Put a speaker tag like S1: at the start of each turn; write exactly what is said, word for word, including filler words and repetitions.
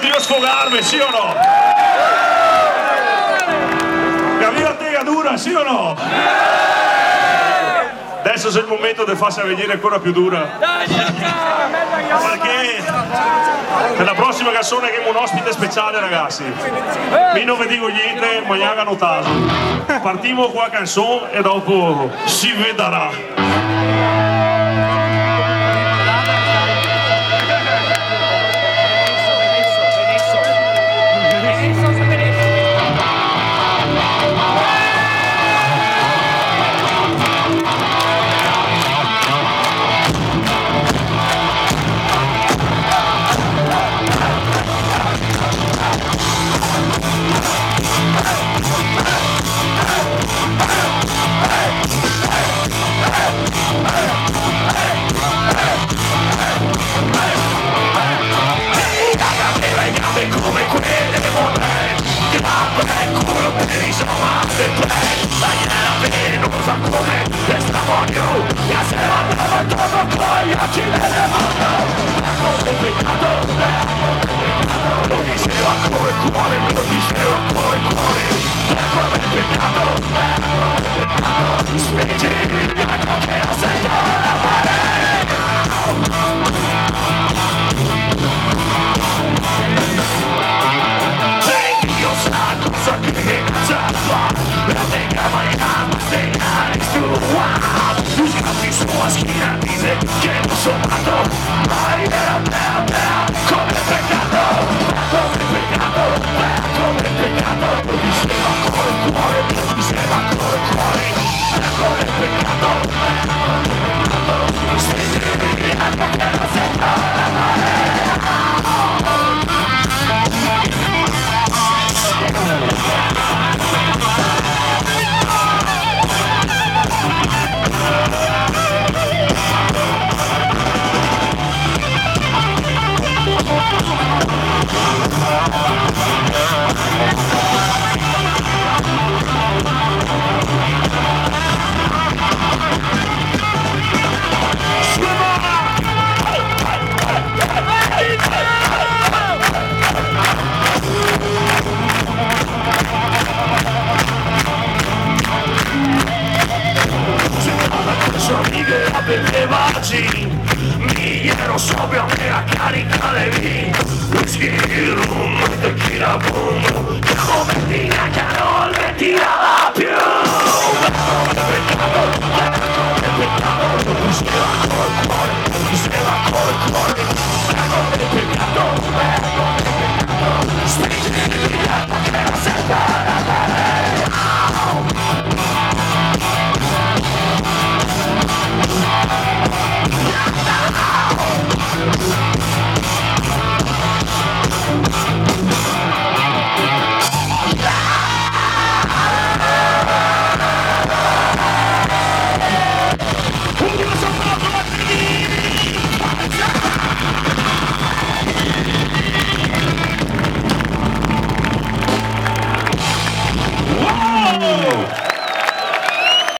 S1: io sfogarmi, sì o no? Caviva te dura, sì o no? Adesso è il momento di farsi venire ancora più dura. Perché per la prossima canzone che è un ospite speciale, ragazzi. Mi non vi dico niente, ma ne hanno notato. Partiamo qua canzone e dopo si vedrà. Come quelle che vorrei, che apre il culo per i somati play. La iena velenosa come questa voglio, che se la andava intorno con gli occhi nelle mani. È complicato, è complicato, lo diceva come il cuore, lo diceva come il cuore. È complicato, è complicato, spingi il bianco che non sento la mare. So che cazzo fa, la tenga mangiando segnali su wow. Tu scappi sulla schiena, dice che non sono matto, ma era bella bella come peccato, come peccato, come peccato. Lo diceva con il cuore, lo diceva con il cuore, come peccato, come peccato. Senti che non sento la mare. Mi ero sobrio a carica le vin, whisky rum, tequila boom, come ti caro al ventilare.